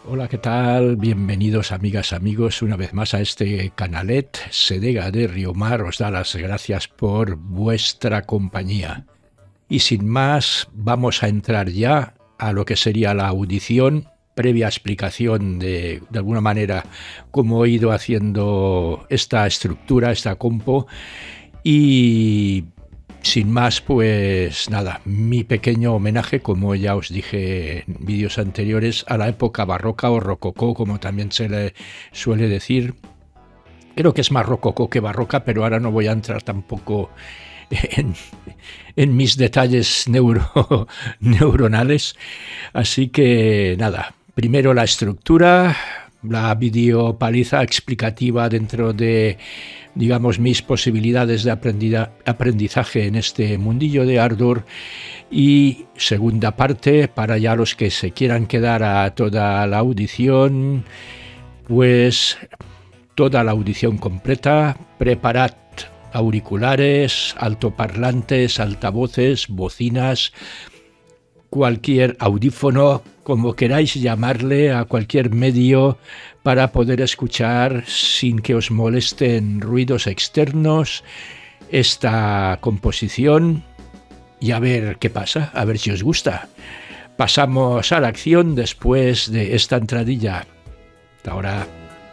Hola, ¿qué tal? Bienvenidos amigas, amigos, una vez más a este canalet. Sedega de Riomar os da las gracias por vuestra compañía. Y sin más, vamos a entrar ya a lo que sería la audición, previa explicación de alguna manera cómo he ido haciendo esta estructura, esta compo. Y sin más, pues nada, mi pequeño homenaje, como ya os dije en vídeos anteriores, a la época barroca o rococó, como también se le suele decir. Creo que es más rococó que barroca, pero ahora no voy a entrar tampoco en mis detalles neuronales. Así que nada, primero la estructura, la videopaliza explicativa dentro de, digamos, mis posibilidades de aprendizaje en este mundillo de Ardour, y segunda parte para ya los que se quieran quedar a toda la audición, pues toda la audición completa. Preparad auriculares, altoparlantes, altavoces, bocinas, cualquier audífono, como queráis llamarle, a cualquier medio para poder escuchar sin que os molesten ruidos externos esta composición y a ver qué pasa, a ver si os gusta. Pasamos a la acción después de esta entradilla. Hasta ahora.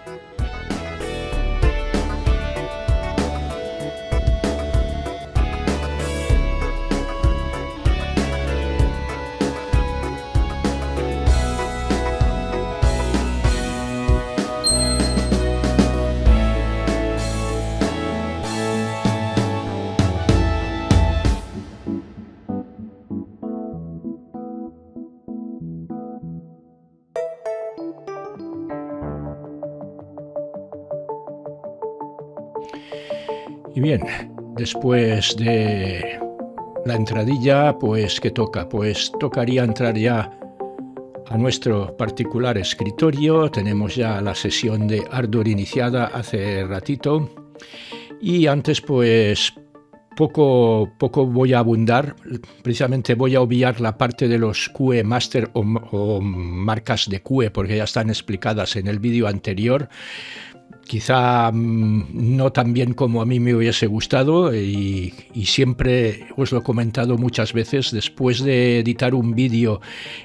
Y bien, después de la entradilla, pues ¿qué toca? Pues tocaría entrar ya a nuestro particular escritorio. Tenemos ya la sesión de Ardour iniciada hace ratito. Y antes, pues poco voy a abundar. Precisamente voy a obviar la parte de los QE Master o marcas de QE, porque ya están explicadas en el vídeo anterior. Quizá no tan bien como a mí me hubiese gustado, y siempre os lo he comentado muchas veces, después de editar un vídeo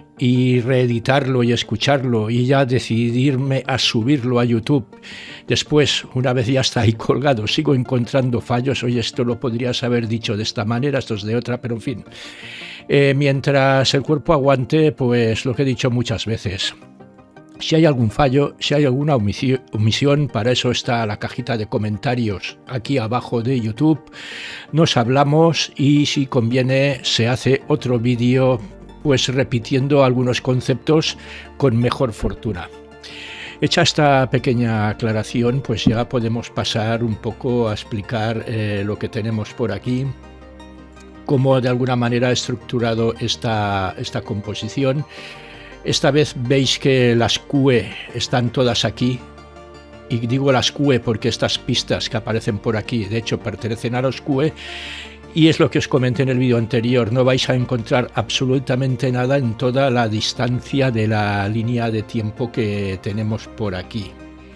y reeditarlo y escucharlo y ya decidirme a subirlo a YouTube, después, una vez ya está ahí colgado, sigo encontrando fallos. Oye, esto lo podrías haber dicho de esta manera, esto es de otra, pero en fin. Mientras el cuerpo aguante, pues lo que he dicho muchas veces. Si hay algún fallo, si hay alguna omisión, para eso está la cajita de comentarios aquí abajo de YouTube. Nos hablamos y si conviene se hace otro vídeo, pues repitiendo algunos conceptos con mejor fortuna. Hecha esta pequeña aclaración, pues ya podemos pasar un poco a explicar lo que tenemos por aquí, cómo de alguna manera he estructurado esta composición. Esta vez veis que las QE están todas aquí, y digo las QE porque estas pistas que aparecen por aquí de hecho pertenecen a los QE, y es lo que os comenté en el vídeo anterior, no vais a encontrar absolutamente nada en toda la distancia de la línea de tiempo que tenemos por aquí.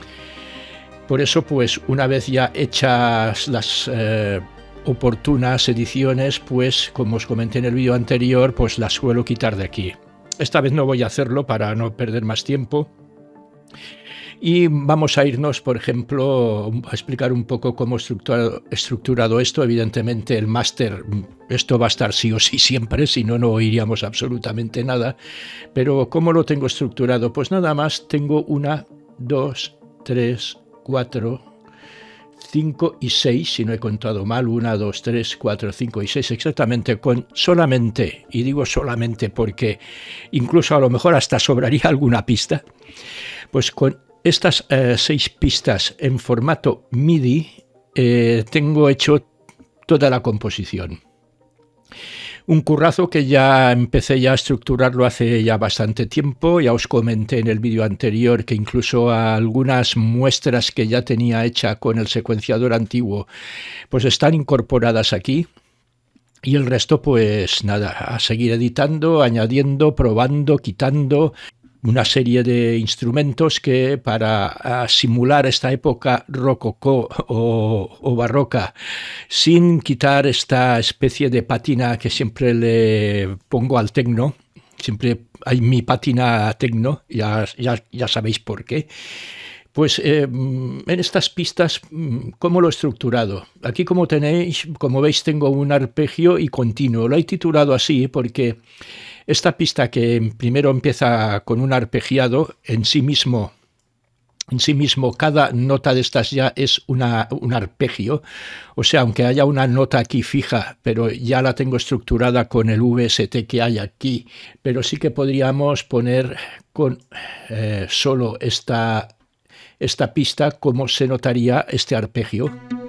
Por eso, pues una vez ya hechas las oportunas ediciones, pues como os comenté en el vídeo anterior, pues las suelo quitar de aquí. Esta vez no voy a hacerlo para no perder más tiempo. Y vamos a irnos, por ejemplo, a explicar un poco cómo he estructurado esto. Evidentemente el máster, esto va a estar sí o sí siempre, si no, no oiríamos absolutamente nada. Pero ¿cómo lo tengo estructurado? Pues nada más tengo 1, 2, 3, 4... 5 y 6, si no he contado mal, 1, 2, 3, 4, 5 y 6, exactamente, con solamente, y digo solamente porque incluso a lo mejor hasta sobraría alguna pista, pues con estas 6 pistas en formato MIDI tengo hecho toda la composición. Un currazo que ya empecé a estructurarlo hace ya bastante tiempo. Ya os comenté en el vídeo anterior que incluso algunas muestras que ya tenía hecha con el secuenciador antiguo pues están incorporadas aquí. Y el resto, pues nada, a seguir editando, añadiendo, probando, quitando. una serie de instrumentos que para simular esta época rococó o barroca, sin quitar esta especie de pátina que siempre le pongo al tecno, siempre hay mi pátina tecno, ya sabéis por qué. Pues en estas pistas, ¿cómo lo he estructurado? Aquí, como veis, tengo un arpegio y continuo. Lo he titulado así porque esta pista, que primero empieza con un arpegiado, en sí mismo, cada nota de estas ya es un arpegio. O sea, aunque haya una nota aquí fija, pero ya la tengo estructurada con el VST que hay aquí. Pero sí que podríamos poner con solo esta pista cómo se notaría este arpegio.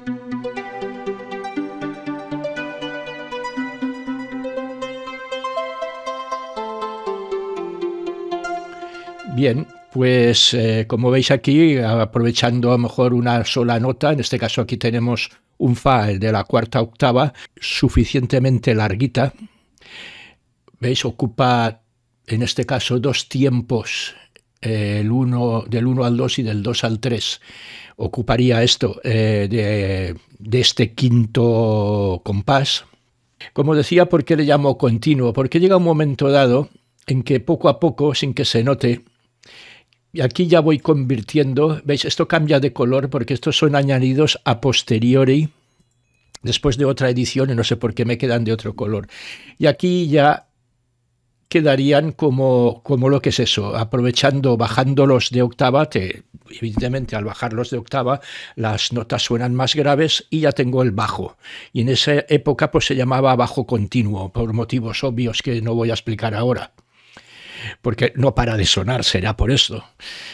Bien, pues como veis aquí, aprovechando a lo mejor una sola nota, en este caso aquí tenemos un Fa, el de la cuarta octava, suficientemente larguita. ¿Veis? Ocupa en este caso dos tiempos, del 1 al 2 y del 2 al 3. Ocuparía esto de este quinto compás. Como decía, ¿por qué le llamo continuo? Porque llega un momento dado en que poco a poco, sin que se note, y aquí ya voy convirtiendo, ¿veis? Esto cambia de color porque estos son añadidos a posteriori, después de otra edición, y no sé por qué me quedan de otro color. Y aquí ya quedarían como lo que es eso, aprovechando, bajándolos de octava, evidentemente al bajarlos de octava las notas suenan más graves y ya tengo el bajo. Y en esa época pues se llamaba bajo continuo, por motivos obvios que no voy a explicar ahora, porque no para de sonar, será por eso.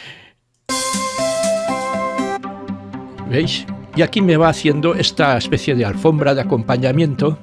¿Veis? Y aquí me va haciendo esta especie de alfombra de acompañamiento.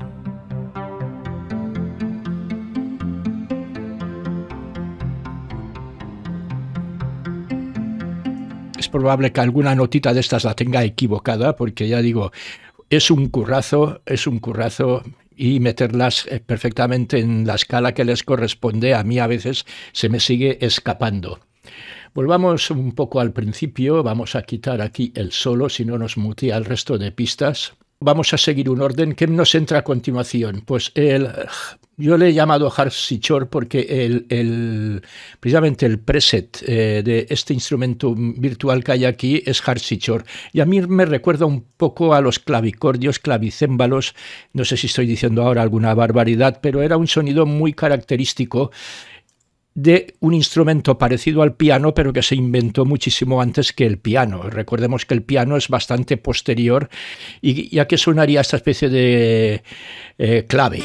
Es probable que alguna notita de estas la tenga equivocada, porque ya digo, es un currazo, y meterlas perfectamente en la escala que les corresponde, a mí a veces se me sigue escapando. Volvamos un poco al principio, vamos a quitar aquí el solo, si no nos mutea el resto de pistas. Vamos a seguir un orden que nos entra a continuación. Pues yo le he llamado harpsichord porque precisamente el preset de este instrumento virtual que hay aquí es harpsichord. Y a mí me recuerda un poco a los clavicordios, clavicémbalos. No sé si estoy diciendo ahora alguna barbaridad, pero era un sonido muy característico de un instrumento parecido al piano, pero que se inventó muchísimo antes que el piano. Recordemos que el piano es bastante posterior. ¿Y a qué sonaría esta especie de clave?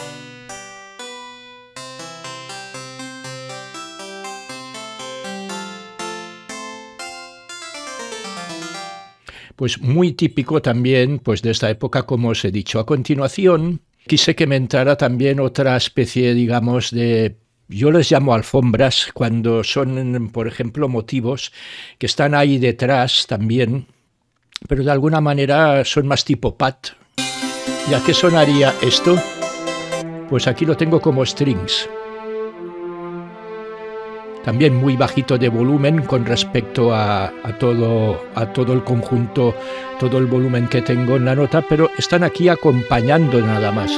Pues muy típico también pues de esta época, como os he dicho. A continuación, quise que me entrara también otra especie, digamos, de... Yo les llamo alfombras cuando son, por ejemplo, motivos que están ahí detrás también, pero de alguna manera son más tipo pad. ¿Y a qué sonaría esto? Pues aquí lo tengo como strings. También muy bajito de volumen con respecto a todo el conjunto, todo el volumen que tengo en la nota, pero están aquí acompañando nada más.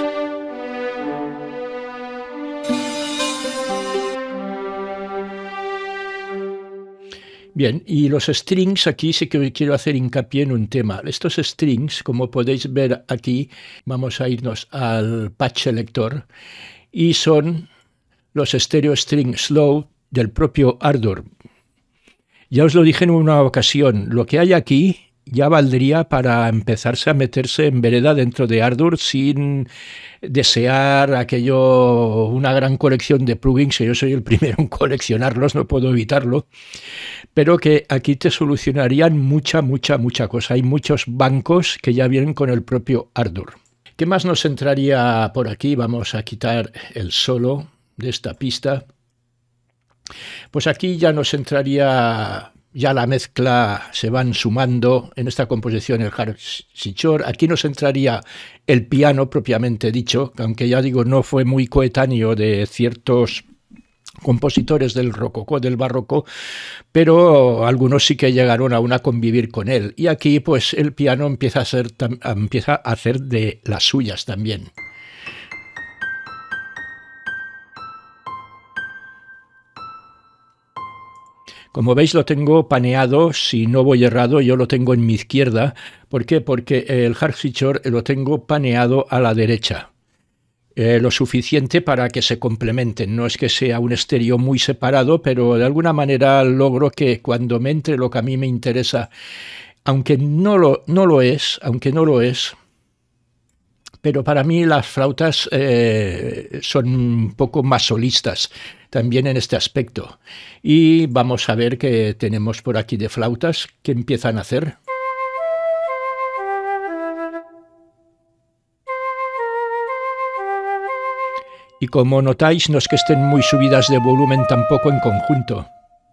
Bien, y los strings, aquí sí que quiero hacer hincapié en un tema. Estos strings, como podéis ver aquí, vamos a irnos al patch selector, y son los stereo string slow del propio Ardour. Ya os lo dije en una ocasión, lo que hay aquí ya valdría para empezarse a meterse en vereda dentro de Ardour sin desear aquello, una gran colección de plugins, que yo soy el primero en coleccionarlos, no puedo evitarlo, pero que aquí te solucionarían mucha cosa. Hay muchos bancos que ya vienen con el propio Ardour. ¿Qué más nos entraría por aquí? Vamos a quitar el solo de esta pista. Pues aquí ya nos entraría, ya la mezcla se van sumando en esta composición el harpsichord. Aquí nos entraría el piano propiamente dicho, aunque ya digo no fue muy coetáneo de ciertos compositores del rococó, del barroco, pero algunos sí que llegaron aún a convivir con él. Y aquí pues el piano empieza a hacer de las suyas también. Como veis lo tengo paneado, si no voy errado, yo lo tengo en mi izquierda. ¿Por qué? Porque el harpsichord lo tengo paneado a la derecha. Lo suficiente para que se complementen. No es que sea un estéreo muy separado, pero de alguna manera logro que cuando me entre lo que a mí me interesa, aunque no lo es, pero para mí las flautas son un poco más solistas también en este aspecto. Y vamos a ver qué tenemos por aquí de flautas que empiezan a hacer. Y como notáis, no es que estén muy subidas de volumen tampoco en conjunto.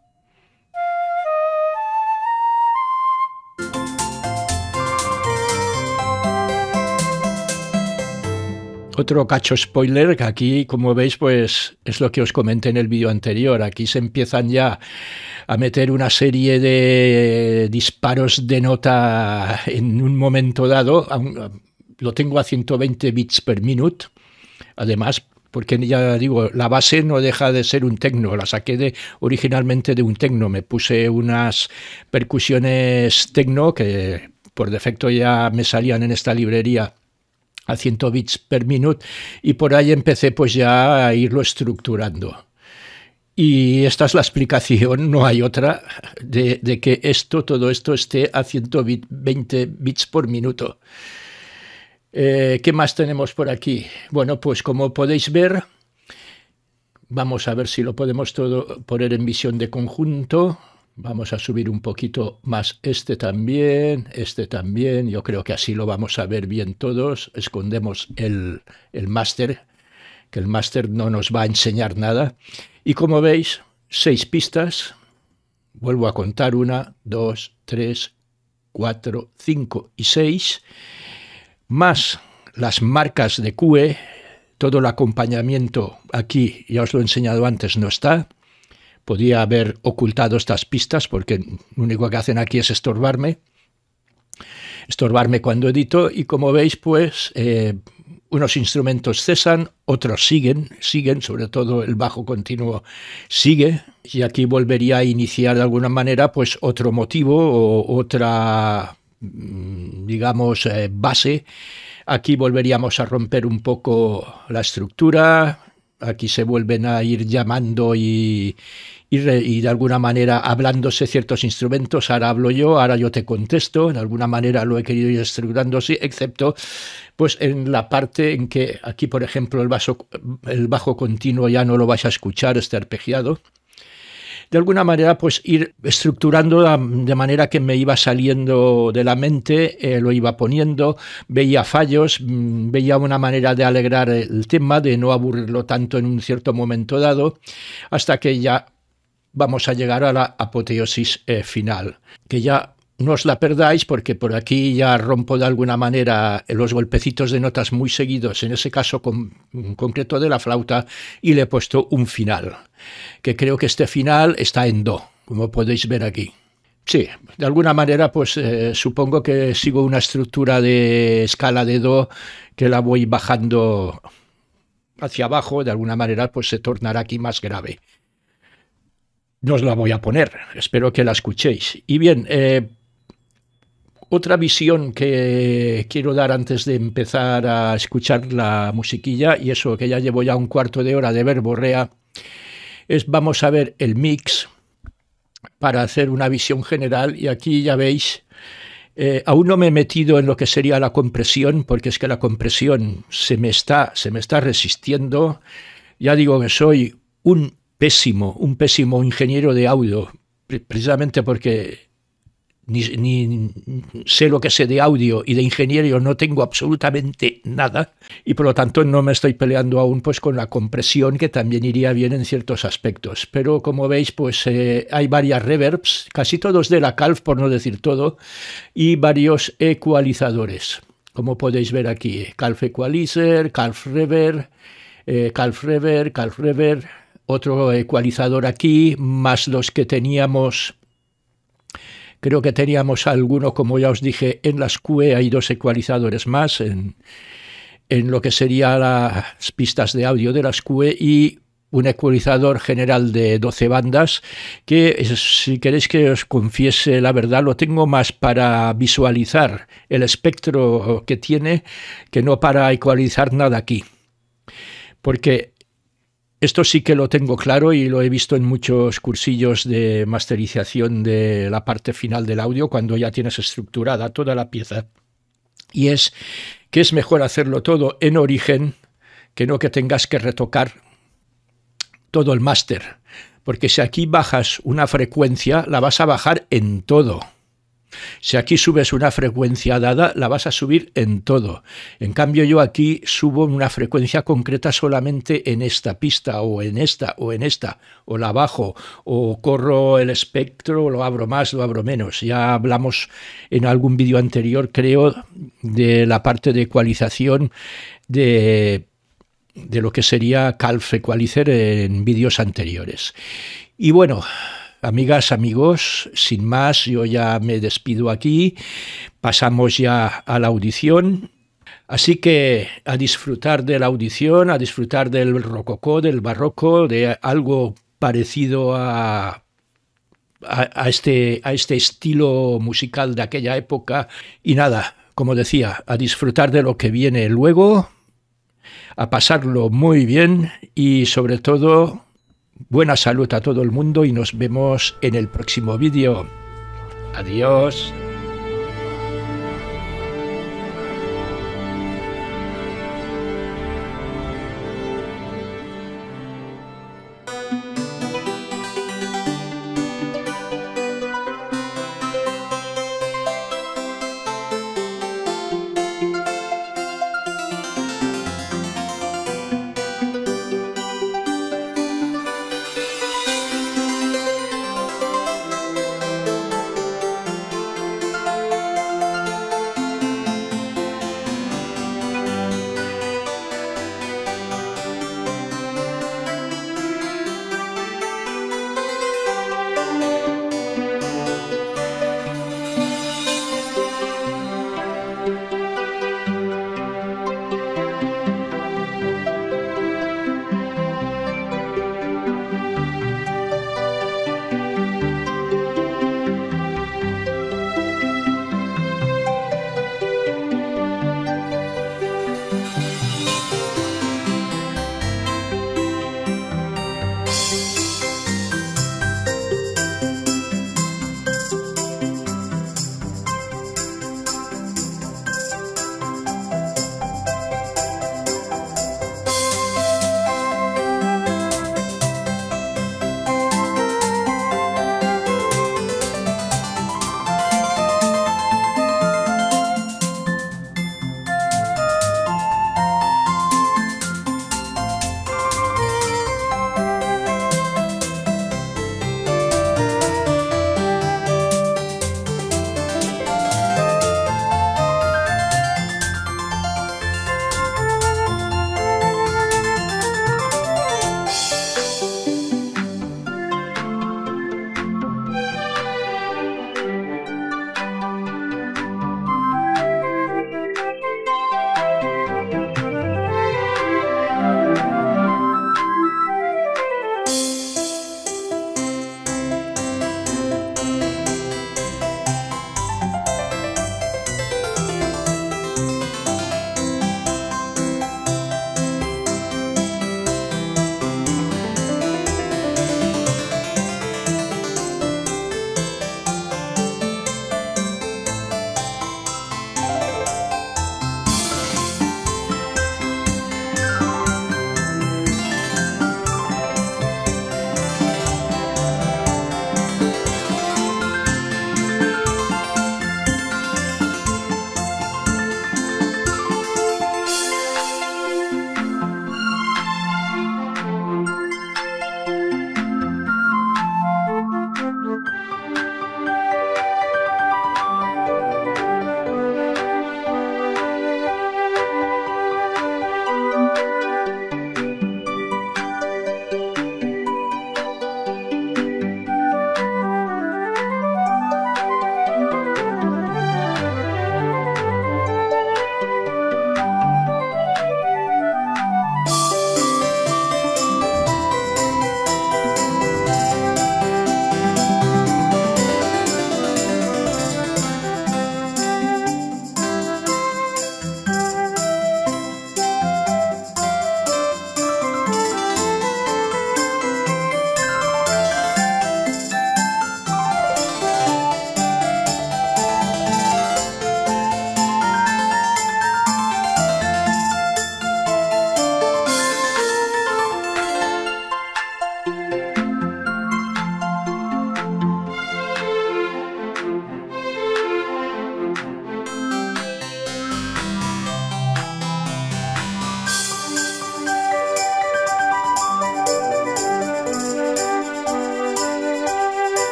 Otro cacho spoiler, que aquí, como veis, pues es lo que os comenté en el vídeo anterior. Aquí se empiezan ya a meter una serie de disparos de nota en un momento dado. Lo tengo a 120 bits per minute. Además, porque ya digo, la base no deja de ser un techno, la saqué originalmente de un techno. Me puse unas percusiones techno que por defecto ya me salían en esta librería a 100 bits per minute, y por ahí empecé pues ya a irlo estructurando. Y esta es la explicación, no hay otra, de que todo esto esté a 120 bits por minuto. ¿Qué más tenemos por aquí? Bueno, pues como podéis ver, vamos a ver si lo podemos todo poner en visión de conjunto. Vamos a subir un poquito más este también, yo creo que así lo vamos a ver bien todos. Escondemos el máster, que el máster no nos va a enseñar nada. Y como veis, 6 pistas, vuelvo a contar 1, 2, 3, 4, 5 y 6, más las marcas de QE, todo el acompañamiento aquí, ya os lo he enseñado antes, no está. Podía haber ocultado estas pistas porque lo único que hacen aquí es estorbarme cuando edito, y como veis pues unos instrumentos cesan, otros siguen, sobre todo el bajo continuo sigue, y aquí volvería a iniciar de alguna manera pues otro motivo o otra, digamos, base. Aquí volveríamos a romper un poco la estructura, aquí se vuelven a ir llamando y de alguna manera hablándose ciertos instrumentos. Ahora hablo yo, ahora yo te contesto, de alguna manera lo he querido ir estructurando así, excepto pues en la parte en que aquí, por ejemplo, el bajo continuo ya no lo vais a escuchar, este arpegiado. De alguna manera pues ir estructurando de manera que me iba saliendo de la mente, lo iba poniendo, veía fallos, veía una manera de alegrar el tema, de no aburrirlo tanto en un cierto momento dado, hasta que ya vamos a llegar a la apoteosis final, que ya no os la perdáis porque por aquí ya rompo de alguna manera los golpecitos de notas muy seguidos, en ese caso en concreto de la flauta, y le he puesto un final, que creo que este final está en do, como podéis ver aquí. Sí, de alguna manera pues supongo que sigo una estructura de escala de do que la voy bajando hacia abajo, de alguna manera pues se tornará aquí más grave. No os la voy a poner, espero que la escuchéis. Y bien, otra visión que quiero dar antes de empezar a escuchar la musiquilla, y eso que ya llevo ya un cuarto de hora de verborrea, es vamos a ver el mix para hacer una visión general. Y aquí ya veis, aún no me he metido en lo que sería la compresión, porque es que la compresión se me está resistiendo. Ya digo que soy un pésimo ingeniero de audio, precisamente porque ni sé lo que sé de audio, y de ingeniero no tengo absolutamente nada, y por lo tanto no me estoy peleando aún pues con la compresión, que también iría bien en ciertos aspectos. Pero como veis pues hay varias reverbs, casi todos de la Calf por no decir todo, y varios ecualizadores, como podéis ver aquí, Calf Equalizer, Calf Reverb, Calf Reverb, otro ecualizador aquí, más los que teníamos. Creo que teníamos alguno, como ya os dije, en las QE hay 2 ecualizadores más en lo que serían las pistas de audio de las QE y un ecualizador general de 12 bandas que, si queréis que os confiese la verdad, lo tengo más para visualizar el espectro que tiene que no para ecualizar nada aquí. Porque esto sí que lo tengo claro y lo he visto en muchos cursillos de masterización de la parte final del audio, cuando ya tienes estructurada toda la pieza. Y es que es mejor hacerlo todo en origen que no que tengas que retocar todo el máster. Porque si aquí bajas una frecuencia, la vas a bajar en todo. Si aquí subes una frecuencia dada, la vas a subir en todo. En cambio, yo aquí subo una frecuencia concreta solamente en esta pista, o en esta, o en esta, o la bajo, o corro el espectro, lo abro más, lo abro menos. Ya hablamos en algún vídeo anterior, creo, de la parte de ecualización de lo que sería Calf Equalizer en vídeos anteriores. Y bueno, amigas, amigos, sin más, yo ya me despido aquí, pasamos ya a la audición, así que a disfrutar de la audición, a disfrutar del rococó, del barroco, de algo parecido a este estilo musical de aquella época, y nada, como decía, a disfrutar de lo que viene luego, a pasarlo muy bien y sobre todo buena salud a todo el mundo y nos vemos en el próximo vídeo. Adiós.